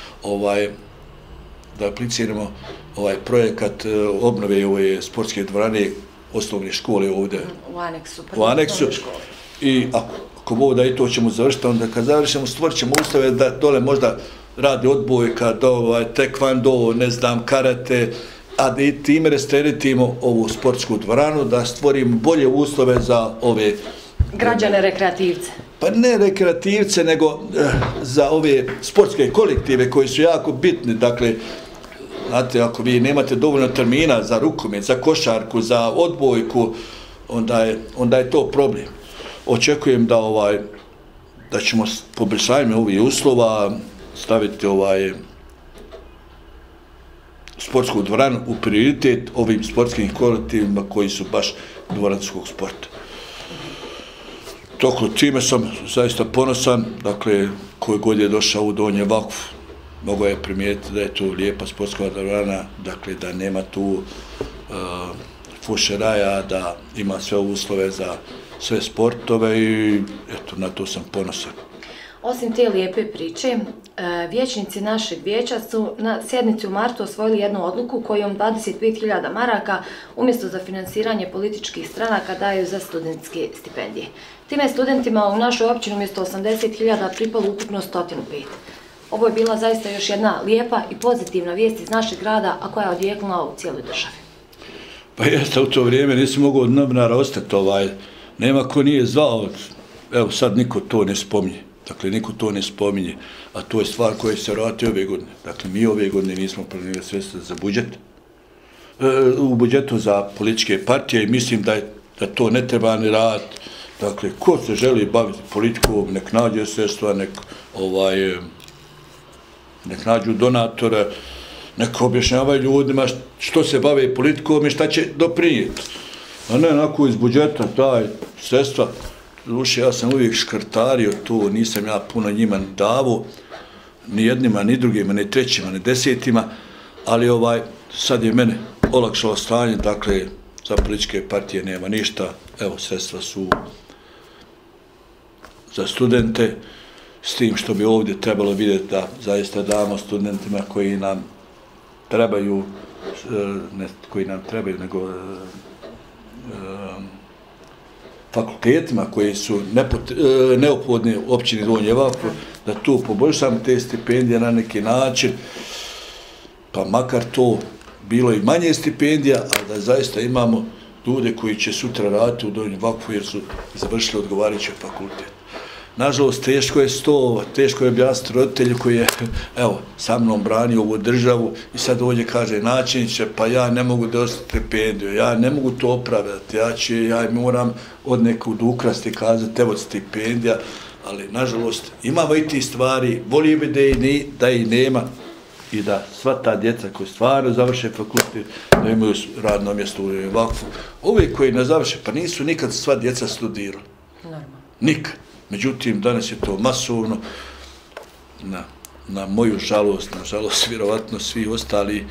projekat obnove ove sportske dvorane osnovne škole ovdje u aneksu. I ako Bog da i to ćemo završiti, onda kad završimo stvorit ćemo uslove da dole možda radi odbojka, tekvando, ne znam, karate, a da i time rasteretimo ovu sportsku dvoranu, da stvorimo bolje uslove za ove građane rekreativce. Pa ne rekreativce, nego za ove sportske kolektive koji su jako bitni. Dakle, znate, ako vi nemate dovoljno termina za rukomet, za košarku, za odbojku, onda je to problem. Očekujem da ćemo poboljšanjem ovih uslova staviti sportsku dvoranu u prioritet ovim sportskim kolektivima koji su baš dvoranskog sporta. Toko time sam zaista ponosan, dakle, koji god je došao u Donji Vakuf, mogu je primijetiti da je to lijepa sportska dvorana, dakle, da nema tu fušeraja, da ima sve uslove za sve sportove i eto, na to sam ponosan. Osim te lijepe priče, vijećnici našeg vijeća su na sjednici u martu osvojili jednu odluku kojom 25.000 maraka umjesto za finansiranje političkih stranaka daju za studentske stipendije. Time studentima u našoj općini umjesto 80.000 pripalo ukupno 105. Ovo je bila zaista još jedna lijepa i pozitivna vijest iz našeg grada, a koja je odjeknula u cijeloj državi. Pa jeste, u to vrijeme nisi mogao od novinara ostati, nema ko nije zvao, evo sad niko to ne spominje. Dakle, niko to ne spominje, a to je stvar koja se vrati ove godine. Dakle, mi ove godine nismo planirali sredstva za budžet, u budžetu za političke partije i mislim da to ne treba ni raditi. Dakle, ko se želi baviti politikom, nek nađe sredstva, nek nađu donatore, nek objašnjavaju ljudima što se bave politikom i šta će doprinijeti. A ne onako iz budžeta daj sredstva. Luše, ja sam uvijek škrtario to, nisam ja puno njima davo, ni jednima, ni drugima, ni trećima, ni desetima, ali sad je mene olakšalo stanje, dakle, za političke partije nema ništa, evo, sredstva su za studente, s tim što bi ovdje trebalo vidjeti da zaista damo studentima koji nam trebaju, ne koji nam trebaju, nego fakultetima koji su neophodni općini Donji Vakuf, da tu poboljšamo te stipendije na neki način, pa makar to bilo i manje stipendija, ali da zaista imamo ljude koji će sutra raditi u Donjem Vakufu jer su završili odgovarajući fakultet. Nažalost, teško je teško je objasniti roditelju koji je, evo, sa mnom branio ovu državu i sad ovdje kaže načelniče, pa ja ne mogu dostati stipendiju, ja ne mogu to opravdati, ja moram od nekud ukrasti kazati, evo stipendija, ali nažalost imamo i ti stvari, volio bi da i nema i da sva ta djeca koji stvarno završe fakultet, da imaju radno mjesto u Vakfu. Ovi koji ne završe, pa nisu nikad sva djeca studirali. Nikad. Međutim, danas je to masovno, na moju žalost, na žalost vjerovatno svi ostali,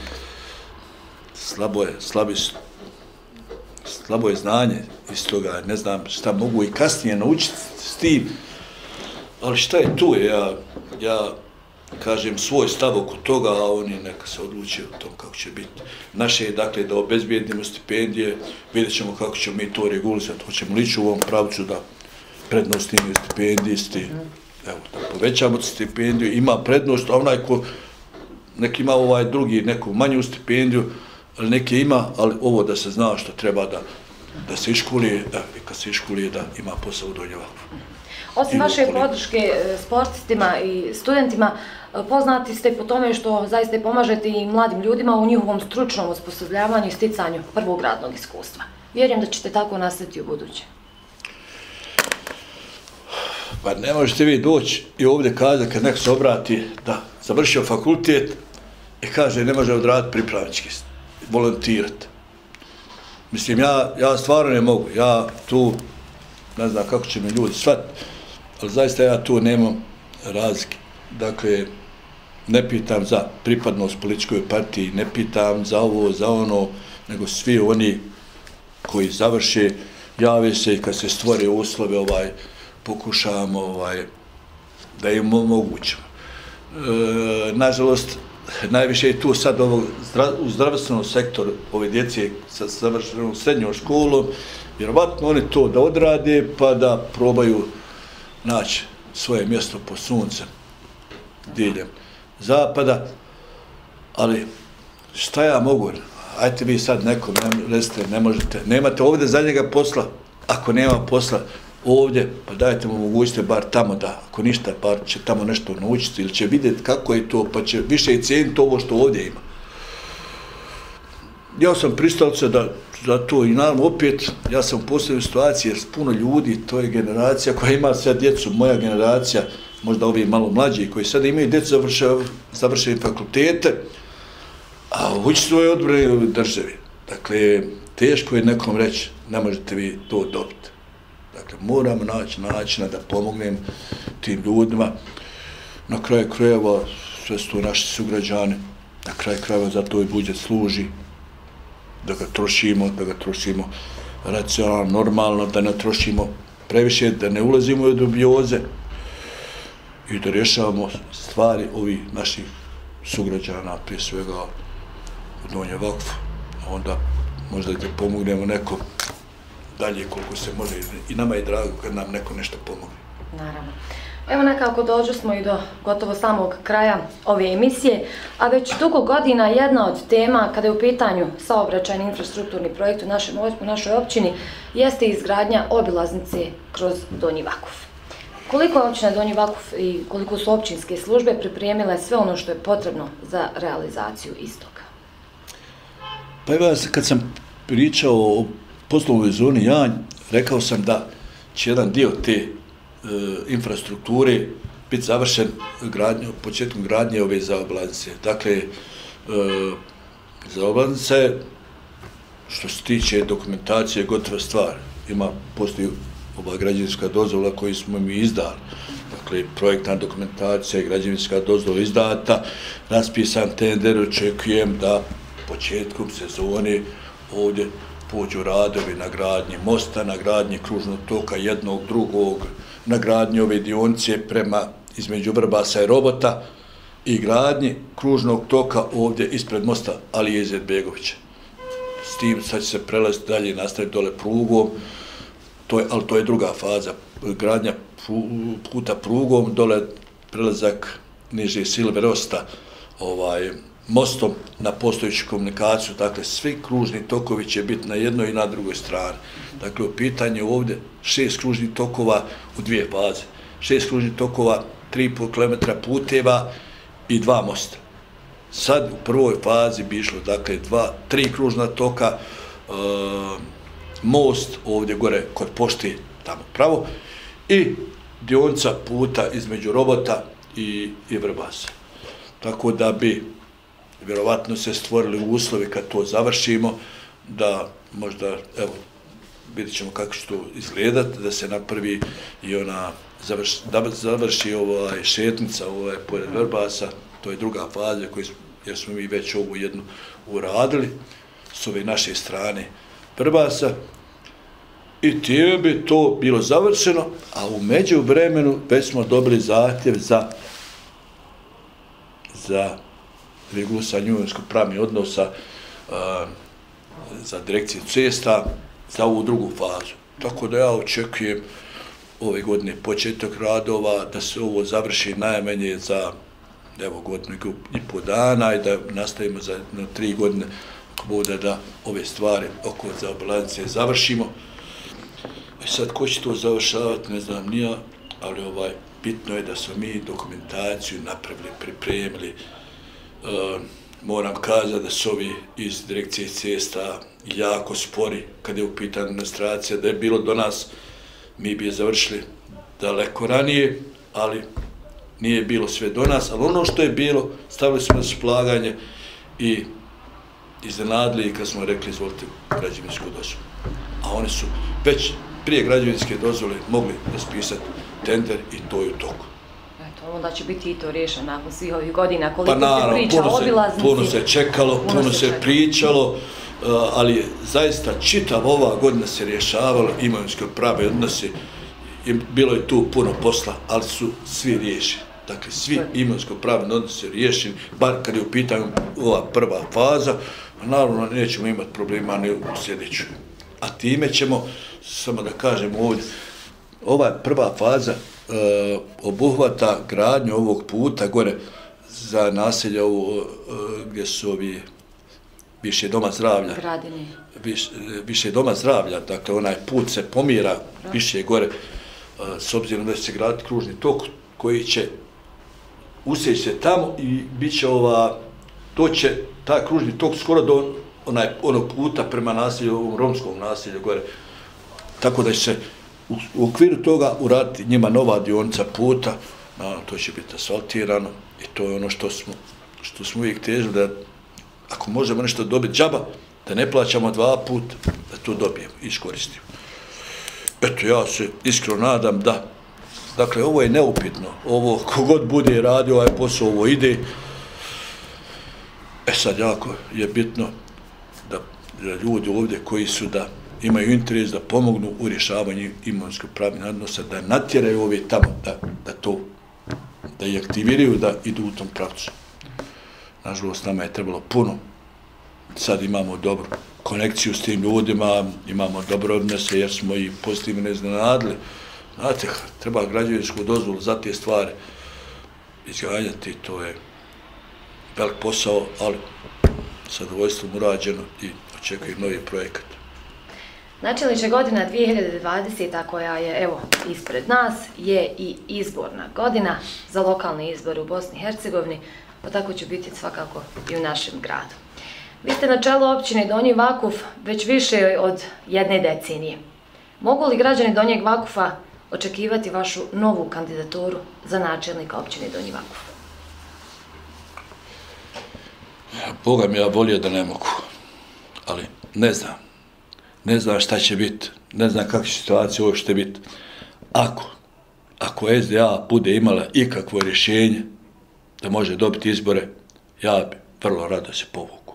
slabo je znanje iz toga, ne znam šta mogu i kasnije naučiti s tim, ali šta je tu, ja kažem svoj stav oko toga, a oni neka se odluče o tom kako će biti. Naše je, dakle, da obezbijedimo stipendije, vidjet ćemo kako ćemo mi to regulisati, hoćemo li ići u ovom pravcu da prednost imaju stipendisti, evo, da povećamo stipendiju, ima prednost, a onaj ko nek ima drugi neku manju stipendiju, ali neki ima, ali ovo da se zna što treba da se iškolije, i kad se iškolije da ima posao u Donjem Vakufu. Osim vaše podrške sportistima i studentima, poznati ste po tome što zaista pomažete i mladim ljudima u njihovom stručnom osposobljavanju i sticanju prvog radnog iskustva. Vjerujem da ćete tako nastaviti u buduće. Pa ne možete vi doći i ovdje kazati kad neko se obrati da završio fakultet i kaže ne može odraditi pripravnički, volontirati. Mislim, ja stvarno ne mogu, ja tu, ne znam kako će me ljudi shvatiti, ali zaista ja tu nemam razlike. Dakle, ne pitam za pripadnost političkoj partiji, ne pitam za ovo, za ono, nego svi oni koji završe, jave se i kad se stvore uslove, pokušavamo da im omogućimo. Nažalost, najviše je tu sad u zdravstvenom sektoru ove djece sa završenom srednjom školom, vjerovatno oni to da odrade pa da probaju naći svoje mjesto po suncem diljem zapada, ali šta ja mogu? Ajte vi sad nekom recite, ne možete, nemate ovdje za njega posla, ako nema posla ovdje, pa dajte mu mogućite bar tamo da, ako ništa, bar će tamo nešto naučiti ili će vidjeti kako je to, pa će više i cijeniti ovo što ovdje ima. Ja sam pristalica za to i naravno opet, ja sam u posebnoj situaciji jer puno ljudi, to je generacija koja ima sad djecu, moja generacija, možda ovi malo mlađi koji sad imaju djecu završene fakultete, a ući svoje odbrane u državi. Dakle, teško je nekom reći, ne možete vi to dobiti. Dakle, moramo naći načina da pomognem tim ljudima. Na kraju krajeva, sve su to naši sugrađani, na kraju krajeva za to i budžet služi, da ga trošimo racionalno, normalno, da ne trošimo previše, da ne ulazimo u dubioze i da rješavamo stvari ovih naših sugrađana, prije svega u Donjem Vakufu, a onda možda da pomognemo nekom dalje koliko se može i nama je drago kad nam neko nešto pomogne. Naravno. Evo nekako dođu smo i do gotovo samog kraja ove emisije, a već dugo godina jedna od tema kada je u pitanju saobraćajni infrastrukturni projekt u našoj općini jeste izgradnja obilaznice kroz Donji Vakuf. Koliko je općina Donji Vakuf i koliko su općinske službe pripremile sve ono što je potrebno za realizaciju istoga? Pa evo, kad sam pričao o poslovnoj zoni Janj, rekao sam da će jedan dio te infrastrukture biti završen početkom gradnje ove zaobilaznice. Dakle, zaobilaznica je, što se tiče dokumentacije, gotova stvar. Postoji ova građevinska dozvola koju smo mi izdali. Dakle, projektna dokumentacija i građevinska dozvola izdata, raspisan tender, očekujem da početkom sezone ovdje pođu radovi na gradnji mosta, na gradnji kružnog toka jednog, drugog, na gradnji ove dionice između Vrbasa i Robota i gradnji kružnog toka ovdje ispred mosta Alije Izetbegovića. S tim sad će se prelaziti dalje i nastaviti dole prugom, ali to je druga faza, gradnja puta prugom, dole prelazak niže Silverosta, mostom na postojeću komunikaciju, dakle svi kružni tokovi će biti na jednoj i na drugoj strani. Dakle, u pitanju ovdje 6 kružnih tokova u 2 faze. 6 kružnih tokova, 3,5 km puteva i 2 mosta. Sad u prvoj fazi bi išlo, dakle, 3 kružna toka, most ovdje gore kod pošte, tamo pravo, i dionica puta između Robota i Vrbasa. Tako da bi vjerovatno se stvorili uslovi kad to završimo, da možda, evo, vidjet ćemo kako će to izgledati, da se napravi i završi šetnica pored Vrbasa, to je druga faza, jer smo mi već ovu jednu uradili s ove naše strane Vrbasa, i time bi to bilo završeno, a u međuvremenu već smo dobili zahtjev za regulisanje imovinsko-pravnih odnosa za direkciju cesta za ovu drugu fazu. Tako da ja očekujem ove godine početak radova, da se ovo završi najmanje za godinu i pol dana i da nastavimo za 3 godine ako bude da ove stvari oko zaobilaznice završimo. Sad, ko će to završavati, ne znam ni ja, ali bitno je da smo mi dokumentaciju napravili, pripremili. Moram kazati da su ovi iz direkcije cesta jako spori kad je u pitanju administracija, da je bilo do nas, mi bi je završili daleko ranije, ali nije bilo sve do nas, ali ono što je bilo, stavili smo na raspolaganje i iznenadili kad smo rekli izvolite građevinsku dozvolu. A oni su već prije građevinske dozvole mogli raspisati tender i to je u toku. Eto, onda će biti i to riješeno nakon svih ovih godina, koliko se priča o obilaznici. Puno se čekalo, puno se pričalo, ali zaista čitav ova godina se rješavalo imovinsko-pravni odnosi, bilo je tu puno posla, ali su svi riješeni. Dakle, svi imovinsko-pravni odnosi riješeni, bar kad je u pitanju ova prva faza, naravno nećemo imati problema ni u sljedećoj. A time ćemo, samo da kažem ovdje, ova prva faza obuhvata gradnju ovog puta gore za naselje ovo gdje su ovi više doma zdravlja. Više doma zdravlja, dakle onaj put se pomira više gore s obzirom da će se graditi kružni tok koji će usjeći se tamo i bit će doće taj kružni tok skoro do onog puta prema naselju, ovom romskom naselju gore. Tako da će se u okviru toga uraditi njima nova dionica puta, to će biti asfaltirano i to je ono što smo uvijek težili, da ako možemo nešto dobiti džaba, da ne plaćamo 2 puta, da to dobijemo i iskoristimo. Eto, ja se iskreno nadam da, dakle, ovo je neupitno, ovo kogod bude radio ovaj posao, ovo ide. Sad jako je bitno da ljudi ovdje koji su da imaju interes da pomognu u rješavanju imovinsko-pravnih odnosa, da natjeraju ove tamo, da ih aktiviraju, da idu u tom pravcu. Nažalost, nama je trebalo puno. Sad imamo dobru konekciju s tim ljudima, imamo dobre odnose jer smo i pozitivno iznenadili. Znate, treba građevinsku dozvolu za te stvari izganjati, to je velik posao, ali sa zadovoljstvom urađeno i očekujem novi projekat. Načelniče, godina 2020. koja je, evo, ispred nas, je i izborna godina za lokalne izbore u Bosni i Hercegovini, pa tako će biti svakako i u našem gradu. Vi ste na čelu općine Donji Vakuf već više od 1 decenije. Mogu li građani Donjeg Vakufa očekivati vašu novu kandidaturu za načelnika općine Donji Vakuf? Boga mi, ja volio da ne mogu, ali ne znam. Ne znam šta će biti, ne znam kakva situacija ovo će biti. Ako SDA bude imala ikakvo rješenje da može dobiti izbore, ja bi vrlo rado se povuku.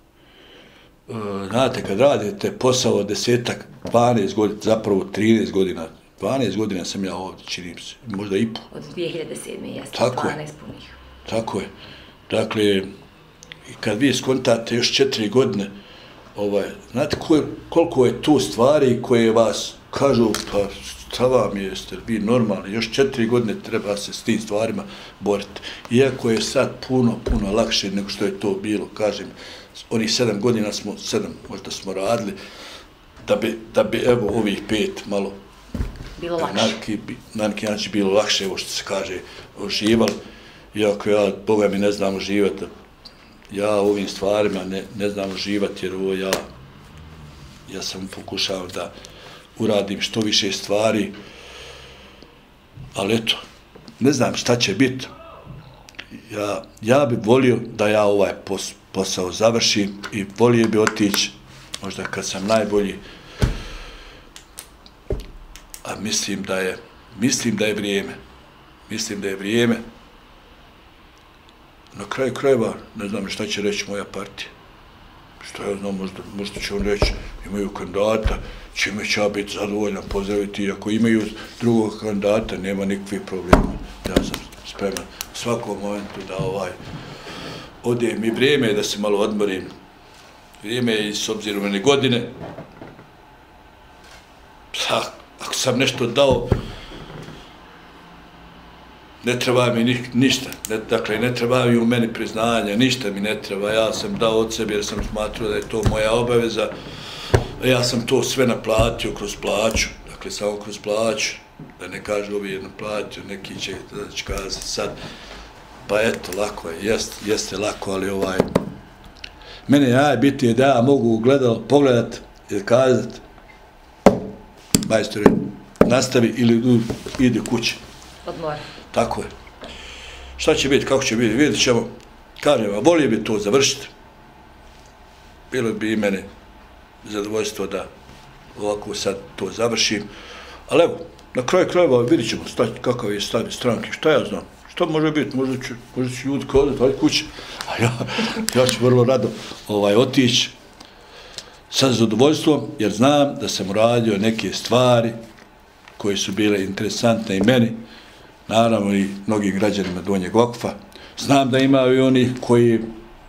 Znate, kad radite posao 10, 12 godina, zapravo 13 godina, 12 godina sam ja ovdje, činim se, možda i po. Od 2007. jeste, 12 punih. Tako je. Dakle, kad vi skontate još 4 godine, znate koliko je tu stvari koje vas kažu, pa šta vam jeste, vi normalni, još 4 godine treba se s tim stvarima boriti. Iako je sad puno lakše nego što je to bilo, kažem, onih 7 godina možda smo radili, da bi evo ovih 5 malo bilo lakše. Na neki način bilo lakše, evo što se kaže, uživali. Iako ja, Boga mi, ne znam uživati, ja ovim stvarima ne znam uživati, jer ovo ja sam pokušao da uradim što više stvari, ali eto, ne znam šta će biti. Ja bi volio da ja ovaj posao završim i volio bi otići, možda kad sam najbolji, a mislim da je vrijeme. Na kraju krajeva, ne znam šta će reći moja partija. Što ja znam, možda će on reći, imaju kandidata, čime će ja biti zadovoljan, pozdraviti. Ako imaju drugog kandidata, nema nikakvih problema. Ja sam spreman u svakom momentu da odem i vrijeme je da se malo odmorim. Vrijeme je, s obzirom na godine. Ako sam nešto dao, ne treba mi ništa, dakle ne treba mi u meni priznanja, ništa mi ne treba, ja sam dao od sebe jer sam smatrao da je to moja obaveza, ja sam to sve naplatio kroz plaću, dakle samo kroz plaću, da ne kažu ovi jedno platio, neki će kazati sad, pa eto, lako je, jeste lako, ali mene je najbitnije da ja mogu pogledat i kazati, majstore, nastavi ili ide kući. Odmor. Tako je. Šta će biti, kako će biti, vidjet ćemo. Kažem vam, volio bi to završiti. Bilo bi i mene zadovoljstvo da ovako sad to završim. Ali evo, na kraju krajeva vidjet ćemo kakav je stav stranke, šta ja znam. Šta može biti, možda će ljudi kodati, ali kuće. A ja ću vrlo rado otići sa zadovoljstvom, jer znam da sam uradio neke stvari koje su bile interesantne i meni, naravno i mnogim građanima Donjeg Vakufa. Znam da imaju i oni koji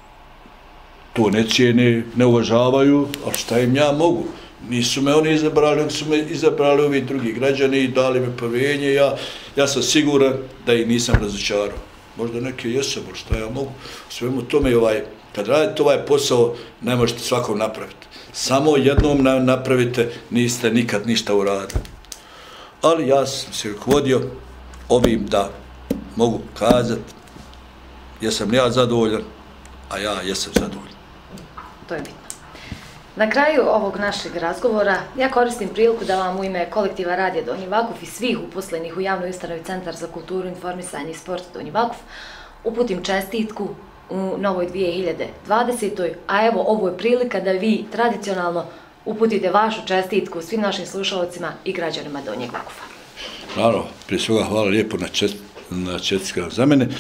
to ne cijene, ne uvažavaju, ali šta im ja mogu? Nisu me oni izabrali, nego su me izabrali ovi drugi građani i dali mi povjerenje. Ja sam siguran da ih nisam razočarao. Možda neke jesam, ali šta ja mogu? Svemu tome, kad radite ovaj posao, ne možete svakom napraviti. Samo jednom napravite, niste nikad ništa uradili. Ali ja sam se rukovodio ovim da mogu kazati, jesam ja zadovoljan, a ja jesam zadovoljan. To je bitno. Na kraju ovog našeg razgovora ja koristim priliku da vam u ime kolektiva Radija Donji Vakuf i svih uposlenih u javnoj ustanovi Centar za kulturu, informisanje i sport Donji Vakuf uputim čestitku u novoj 2020. A evo, ovo je prilika da vi tradicionalno uputite vašu čestitku svim našim slušalcima i građanima Donjeg Vakufa. Naravno, prije svega hvala lijepo na čestitkama za mene.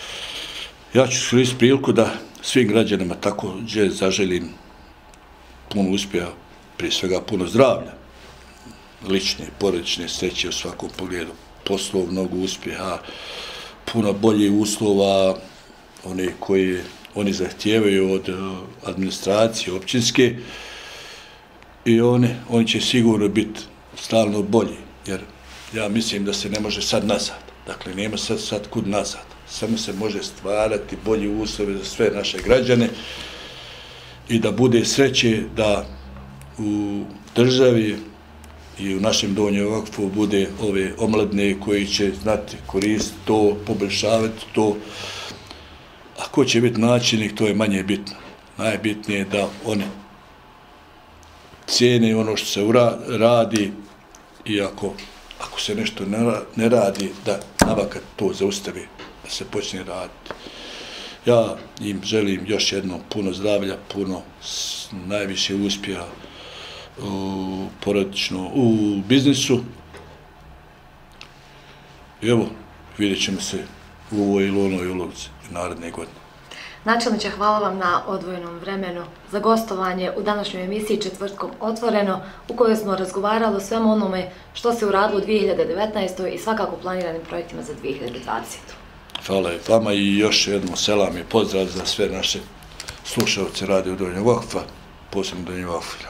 Ja ću iskoristiti priliku da svim građanima također zaželim puno uspjeha, prije svega puno zdravlja, lične, porodične sreće u svakom pogledu, poslovnog uspjeha, puno boljih uslova, one koje oni zahtijevaju od administracije općinske i oni će sigurno biti stalno bolji, jer ja mislim da se ne može sad nazad, dakle nema sad kud nazad, samo se može stvarati bolji uslove za sve naše građane i da bude sreće da u državi i u našem Donjem Vakufu bude ove omladine koji će znati koristiti to, poboljšavati to. A ko će biti načelnik, to je manje bitno. Najbitnije je da oni cijene ono što se radi i ako se nešto ne radi, da navakat to zaustavi, da se počne raditi. Ja im želim još jednom puno zdravlja, puno najviše uspjeha porodično u biznisu. I evo, vidjet ćemo se u ovoj ili onoj ulozi naredne godine. Načelniče, hvala vam na odvojenom vremenu za gostovanje u današnjoj emisiji Četvrtkom otvoreno, u kojoj smo razgovarali o svemu onome što se uradilo u 2019. i svakako planiranim projektima za 2020. Hvala i vama i još jednom selam i pozdrav za sve naše slušalce Radio Donjeg Vakfa, posebno Donjeg Vakfa.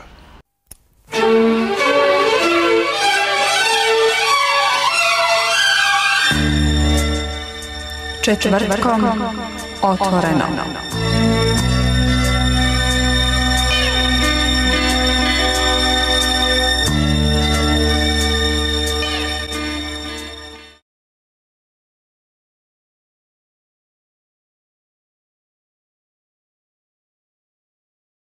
Četvrtkom otvoreno.